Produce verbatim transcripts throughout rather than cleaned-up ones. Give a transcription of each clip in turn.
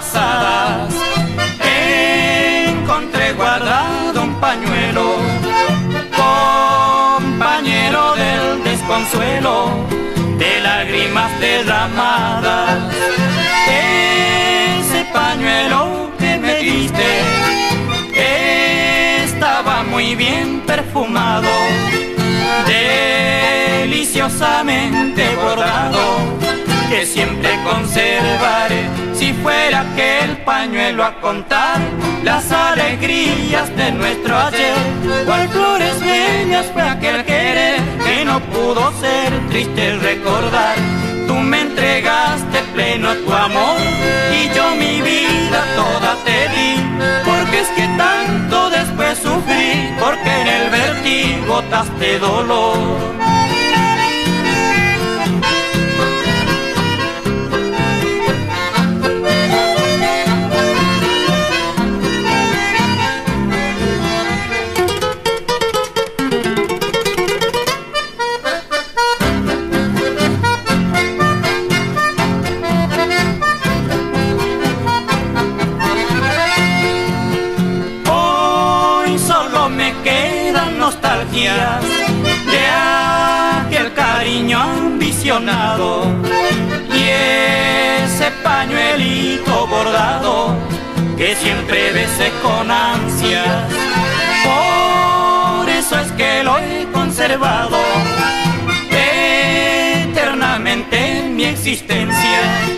pasadas encontré guardado un pañuelo, compañero del desconsuelo, de lágrimas derramadas. Ese pañuelo que me diste estaba muy bien perfumado, deliciosamente bordado, que siempre conservaré. Si fuera aquel pañuelo a contar las alegrías de nuestro ayer, cual flores bellas fue aquel querer que no pudo ser triste recordar. Tú me entregaste pleno tu amor y yo mi vida toda te di, porque es que tanto después sufrí, porque en el vértigo botaste dolor. De aquel cariño ambicionado y ese pañuelito bordado que siempre besé con ansias. Por eso es que lo he conservado eternamente en mi existencia,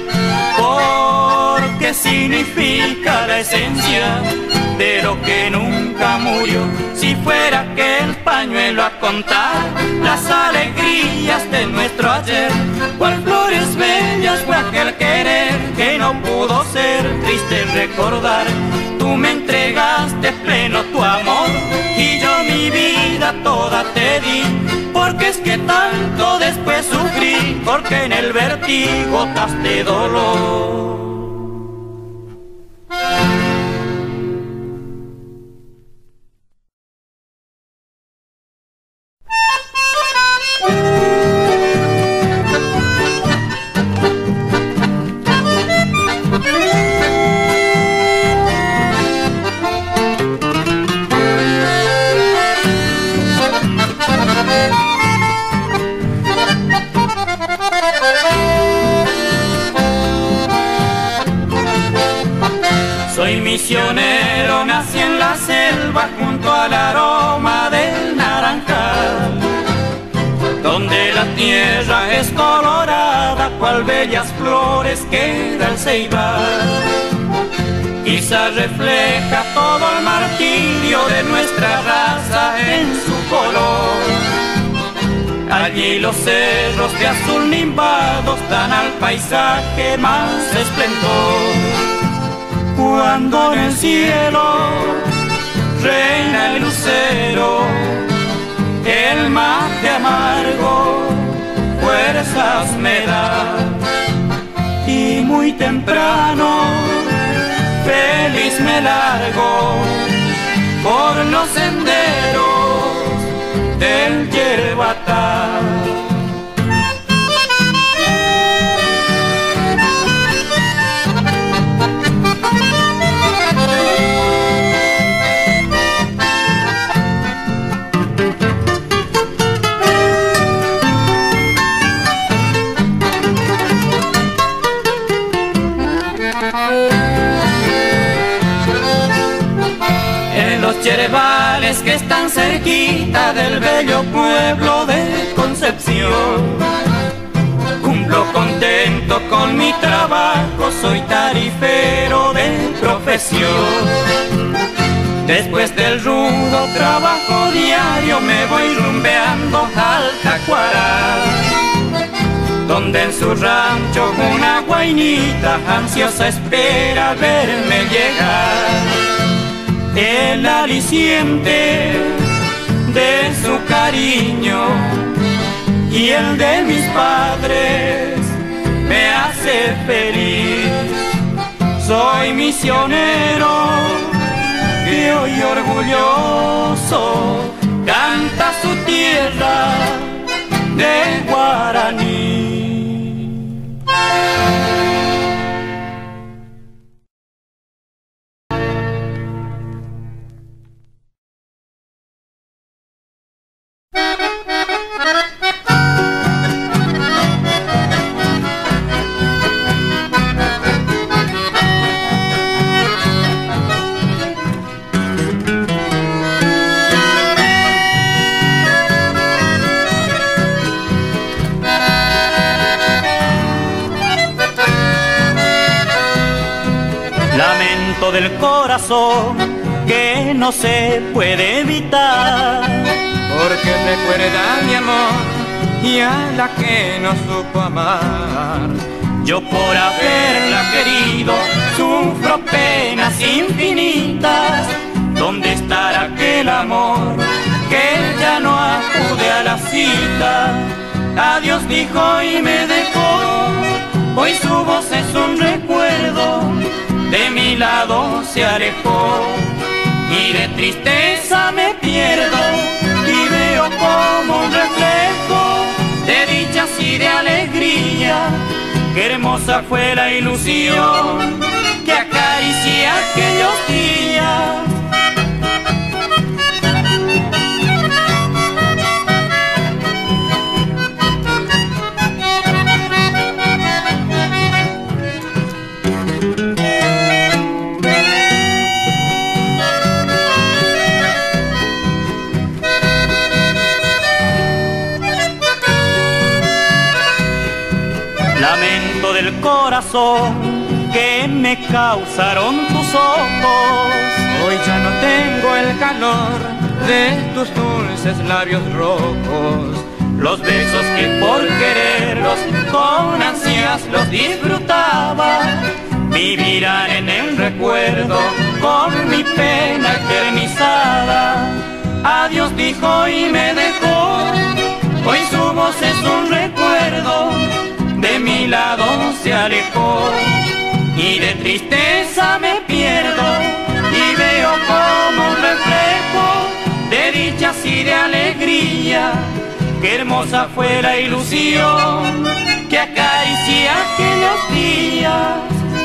porque significa la esencia de lo que nunca murió. Si fuera aquel pañuelo a contar las alegrías de nuestro ayer, cual flores bellas fue aquel querer que no pudo ser triste recordar. Tú me entregaste pleno tu amor y yo mi vida toda te di, porque es que tanto después sufrí, porque en el vértigo botaste dolor. Soy misionero, nací en la selva junto al aroma del naranjal, donde la tierra es colorada cual bellas flores que da el ceibal. Quizás refleja todo el martirio de nuestra raza en su color. Allí los cerros de azul nimbados dan al paisaje más esplendor. Cuando en el cielo reina el lucero, el mate amargo fuerzas me da, y muy temprano feliz me largo por los senderos del Yerbatá. Yerbales que están cerquita del bello pueblo de Concepción, cumplo contento con mi trabajo, soy tarifero de profesión. Después del rudo trabajo diario me voy rumbeando al Tacuará, donde en su rancho una guainita ansiosa espera verme llegar. El aliciente de su cariño y el de mis padres me hace feliz. Soy misionero y hoy orgulloso canta su tierra de guaraní. lamento del corazón que no se puede evitar, porque recuerda mi amor y a la que no supo amar. Yo por haberla querido sufro penas infinitas. ¿Dónde estará aquel amor que ya no acude a la cita? Adiós dijo y me dejó, hoy su voz es un recuerdo, de mi lado se alejó. Y de tristeza me pierdo y veo como un reflejo de dichas y de alegría. Qué hermosa fue la ilusión que acaricia aquellos días. Lamento del corazón que me causaron tus ojos. Hoy ya no tengo el calor de tus dulces labios rojos. Los besos que por quererlos con ansias los disfrutaba vivirán en el recuerdo con mi pena eternizada. Adiós dijo y me dejó, hoy su voz es un recuerdo, de mi lado se alejó. Y de tristeza me pierdo y veo como un reflejo de dichas y de alegría. Qué hermosa fue la ilusión que acaricia aquellos días.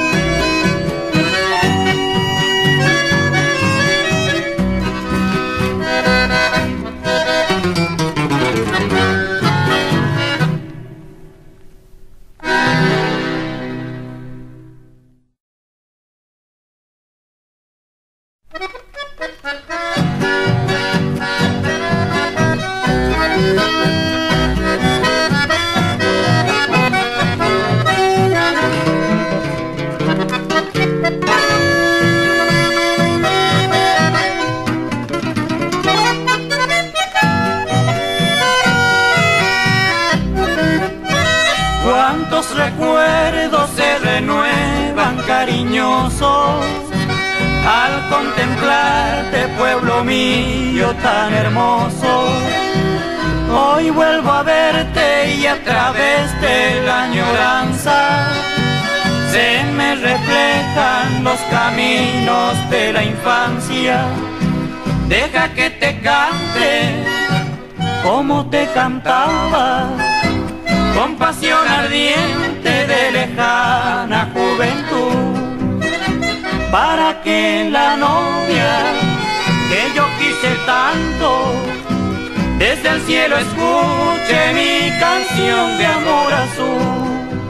Cuántos recuerdos se renuevan cariñosos al contemplarte, pueblo mío tan hermoso. Hoy vuelvo a verte y a través de la añoranza se me reflejan los caminos de la infancia. Deja que te cante como te cantaba, con pasión ardiente de lejana juventud, para que la novia que yo quise tanto desde el cielo escuche mi canción de amor azul.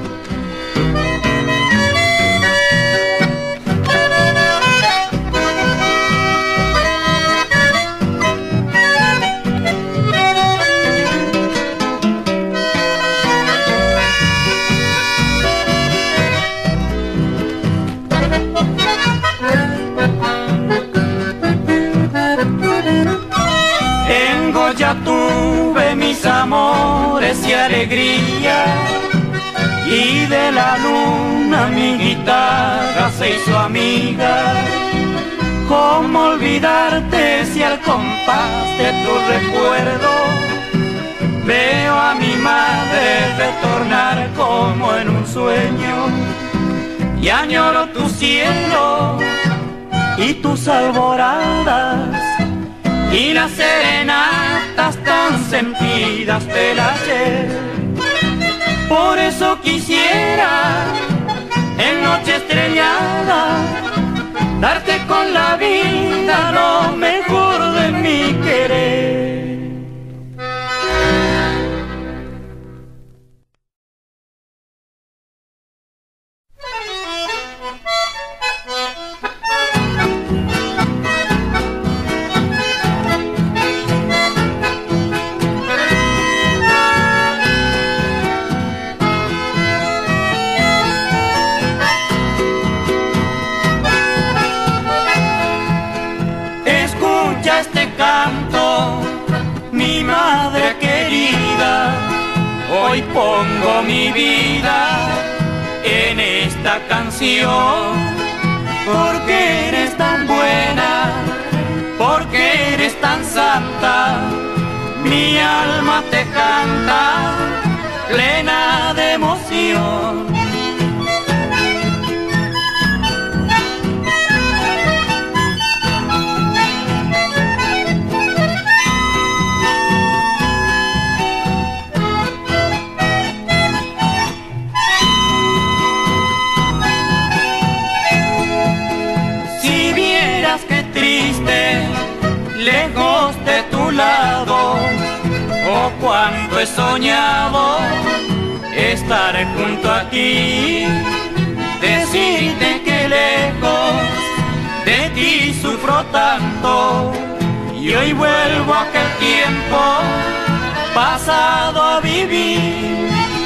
Ya tuve mis amores y alegría, y de la luna mi guitarra se hizo amiga. ¿Cómo olvidarte si al compás de tu recuerdo veo a mi madre retornar como en un sueño? Y añoro tu cielo y tus alboradas y las serenatas tan sentidas del ayer. Por eso quisiera en noche estrellada darte con la vida lo mejor de mi querer. pongo mi vida en esta canción, porque eres tan buena, porque eres tan santa, mi alma te canta, plena de emoción. Lejos de tu lado, oh cuánto he soñado estar junto a ti, decirte que lejos de ti sufro tanto, y hoy vuelvo a aquel tiempo pasado a vivir.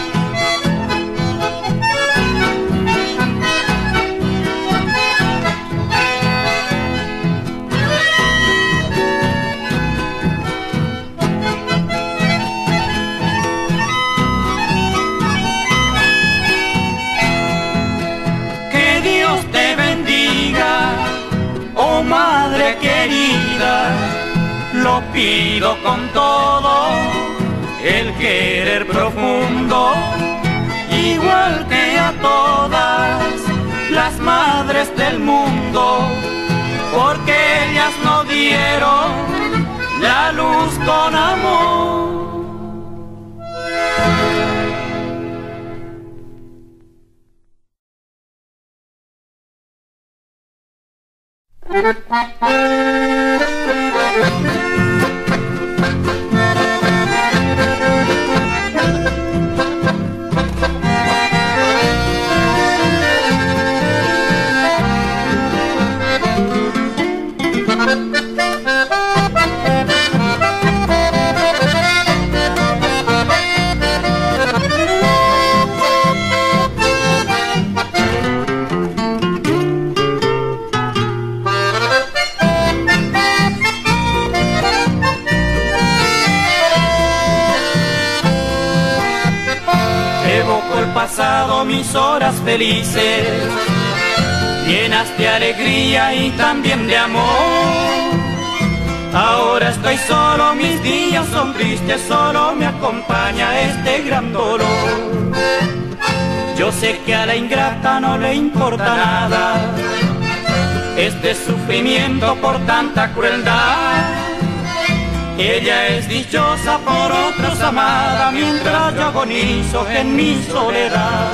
Madre querida, lo pido con todo el querer profundo, igual que a todas las madres del mundo, porque ellas nos dieron la luz con amor. Mis horas felices, llenas de alegría y también de amor. Ahora estoy solo, mis días son tristes, solo me acompaña este gran dolor. Yo sé que a la ingrata no le importa nada este sufrimiento por tanta crueldad. Ella es dichosa, por otros amada, mientras yo agonizo en mi soledad.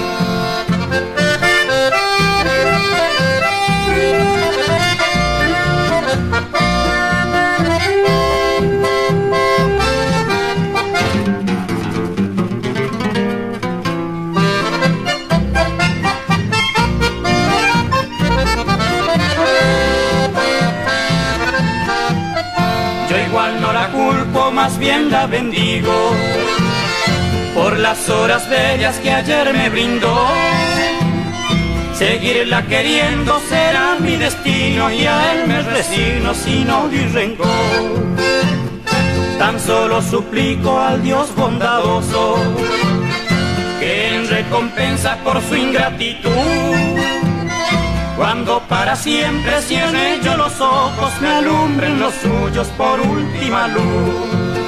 Más bien la bendigo por las horas bellas que ayer me brindó. Seguirla queriendo será mi destino, y a él me resigno sin odio y rencor. Tan solo suplico al Dios bondadoso que en recompensa por su ingratitud, cuando para siempre cierre yo los ojos, me alumbren los suyos por última luz.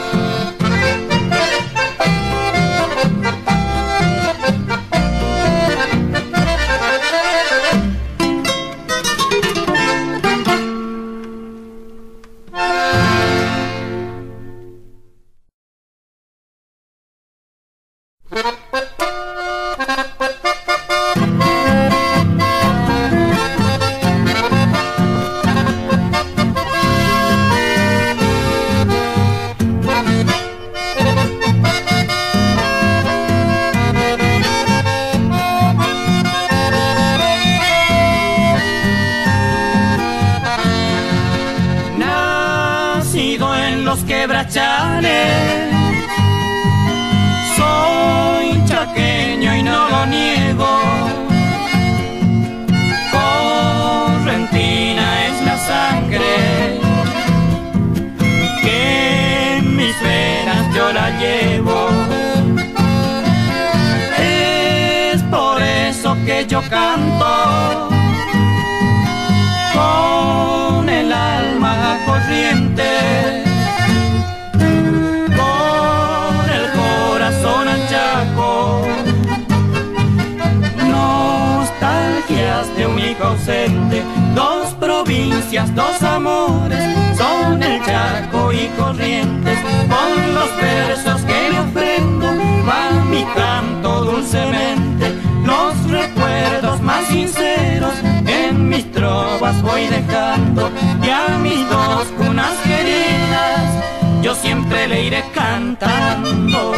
Quebrachales, soy chaqueño y no lo niego, correntina es la sangre que en mis venas yo la llevo. yo canto, con el alma corriente, con el corazón achaco, nostalgias de un hijo ausente, dos provincias, dos amores, son el Chaco y Corrientes. Con los versos que le ofrendo va mi canto dulcemente, los recuerdos más sinceros en mis trovas voy dejando, y a mis dos cunas queridas yo siempre le iré cantando.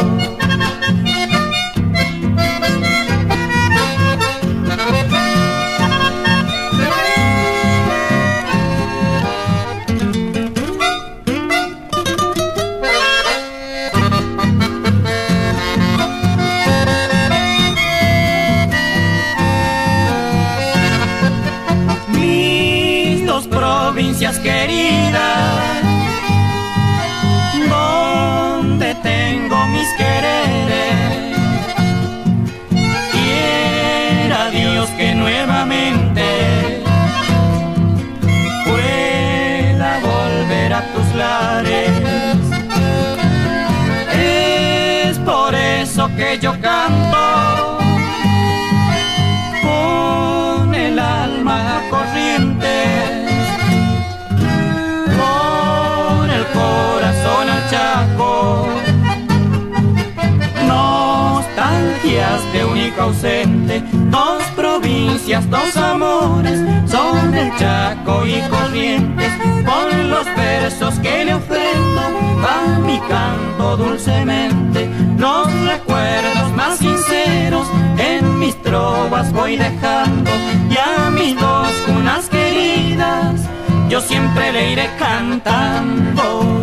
Provincias queridas, donde tengo mis quereres, quiera Dios que nuevamente pueda volver a tus lares. Es por eso que yo canto, con el alma corriente, corazón al Chaco, nostalgias de un hijo ausente, dos provincias, dos amores, son el Chaco y Corrientes. Con los versos que le ofrendo va mi canto dulcemente, los recuerdos más sinceros en mis trovas voy dejando, y a mis dos cunas queridas yo siempre le iré cantando.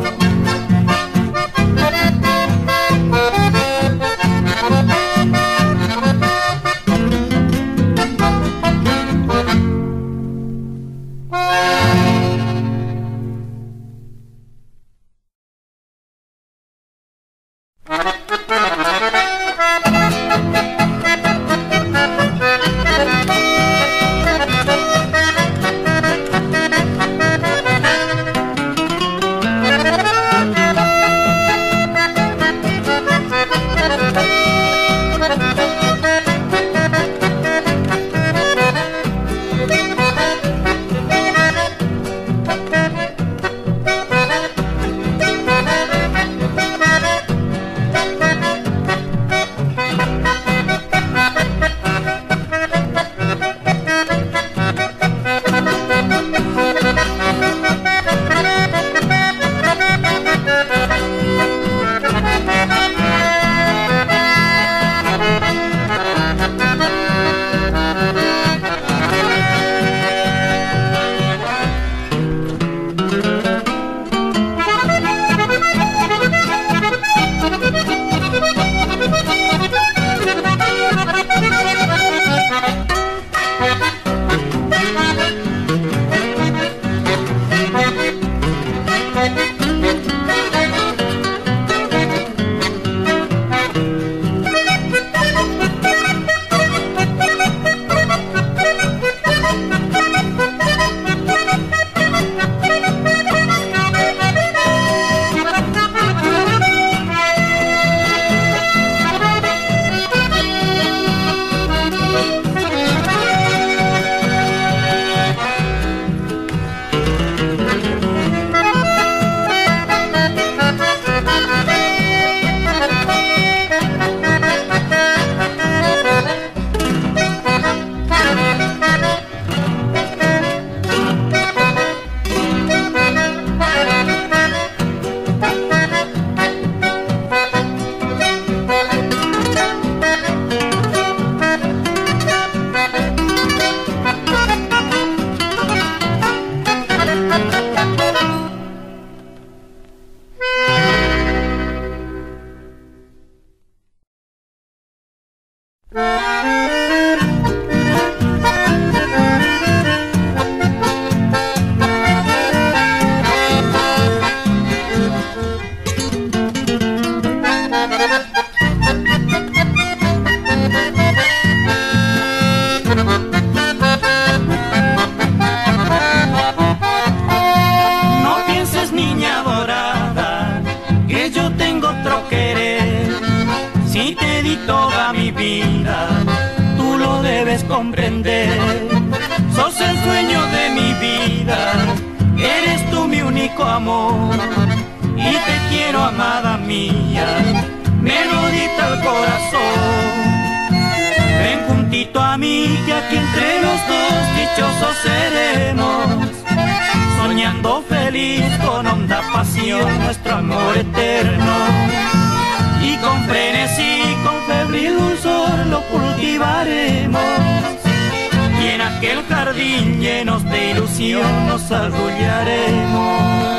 comprender. Sos el sueño de mi vida, eres tú mi único amor. Y te quiero, amada mía, melodita al corazón. Ven juntito a mí, que aquí entre los dos dichosos seremos, soñando feliz con honda pasión nuestro amor eterno. Y con frenesí, con febril dulzor lo cultivaremos, y en aquel jardín llenos de ilusión nos arrullaremos.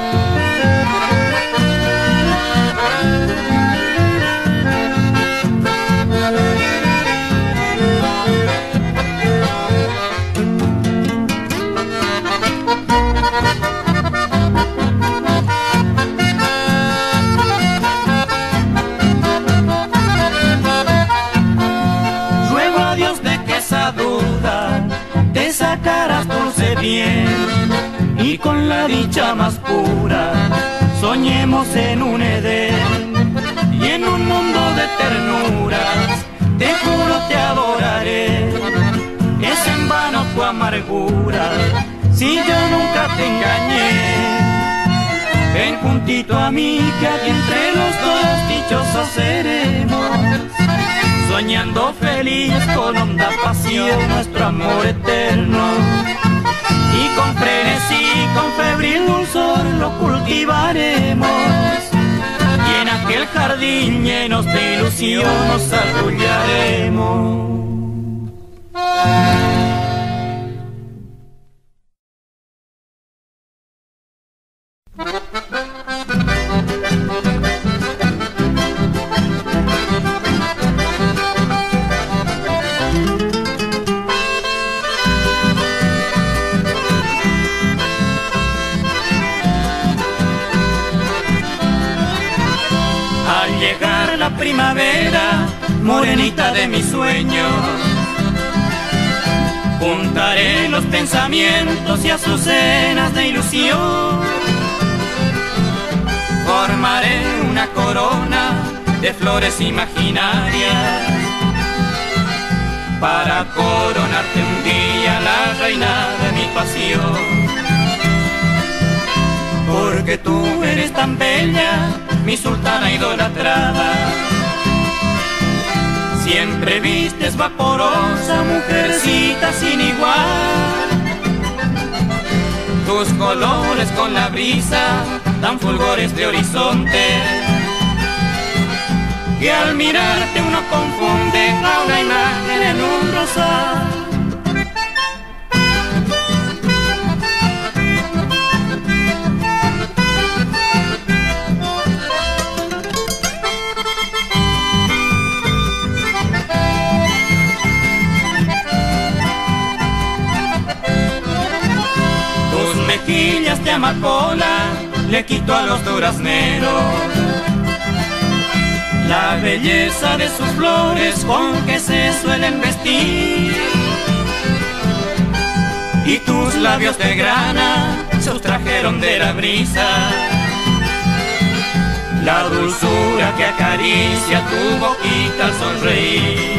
Y con la dicha más pura soñemos en un Edén, y en un mundo de ternuras te juro te adoraré. Es en vano tu amargura si yo nunca te engañé. Ven juntito a mí, que aquí entre los dos dichosos seremos, soñando feliz con honda pasión nuestro amor eterno. Y con frenesí, con febril dulzor lo cultivaremos, y en aquel jardín llenos de ilusión nos arrullaremos. Primavera, morenita de mis sueños, juntaré los pensamientos y azucenas de ilusión. Formaré una corona de flores imaginarias para coronarte un día, la reina de mi pasión. Porque tú eres tan bella, mi sultana idolatrada, siempre vistes vaporosa, mujercita sin igual. Tus colores con la brisa dan fulgores de horizonte, que al mirarte uno confunde a una imagen en un rosal. Mejillas de amapola le quito a los durazneros, la belleza de sus flores con que se suelen vestir. Y tus labios de grana sustrajeron de la brisa la dulzura que acaricia tu boquita al sonreír.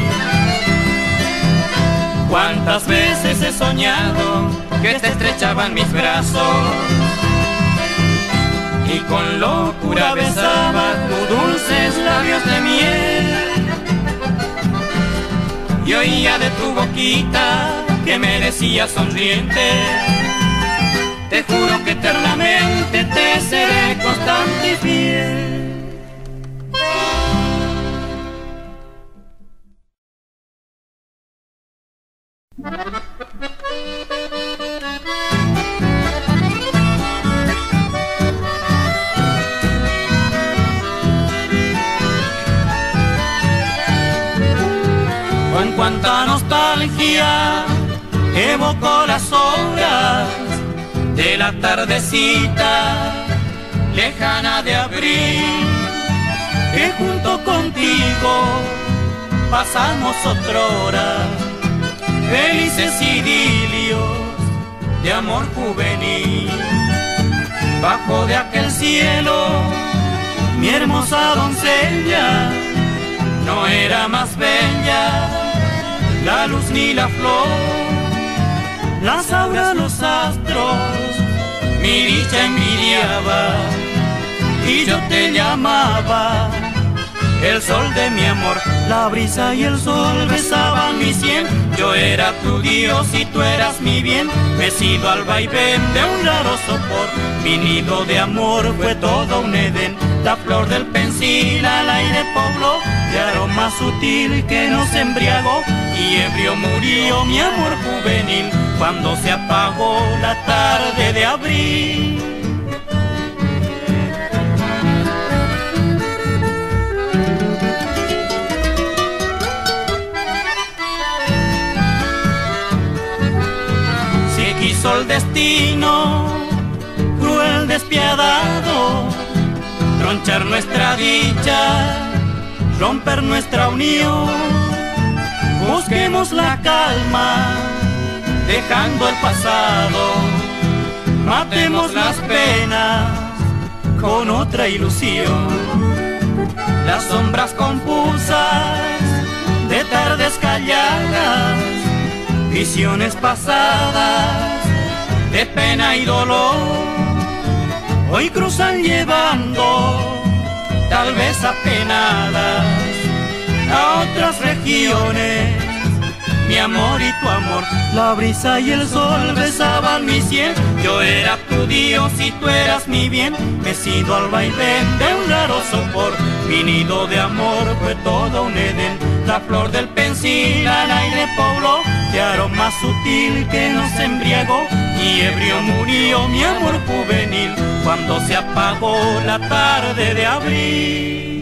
Cuántas veces he soñado que te estrechaban mis brazos y con locura besaba tus dulces labios de miel, y oía de tu boquita que me decía sonriente: te juro que eternamente te seré constante y fiel. Con cuánta nostalgia evoco las horas de la tardecita lejana de abril, que junto contigo pasamos otrora, felices idilios de amor juvenil. Bajo de aquel cielo mi hermosa doncella no era más bella la luz ni la flor, las auras, los astros, mi dicha envidiaba y yo te llamaba. El sol de mi amor, la brisa y el sol besaban mi sien. Yo era tu Dios y tú eras mi bien, mecido al vaivén de un raro sopor. Mi nido de amor fue todo un Edén, la flor del pensil al aire pobló, de aroma sutil que nos embriagó, y ebrio murió mi amor juvenil cuando se apagó la tarde de abril. Quiso el destino, cruel despiadado, tronchar nuestra dicha, romper nuestra unión. Busquemos la calma, dejando el pasado, matemos las penas con otra ilusión. Las sombras confusas de tardes calladas, visiones pasadas de pena y dolor, hoy cruzan llevando, tal vez apenadas, a otras regiones. Mi amor y tu amor, la brisa y el sol besaban mi sien. Yo era tu Dios y tú eras mi bien, mecido al vaivén de un raro sopor. Mi nido de amor fue todo un Edén, la flor del pensil al aire pobló, de aroma sutil que nos embriagó, y ebrio murió mi amor juvenil cuando se apagó la tarde de abril.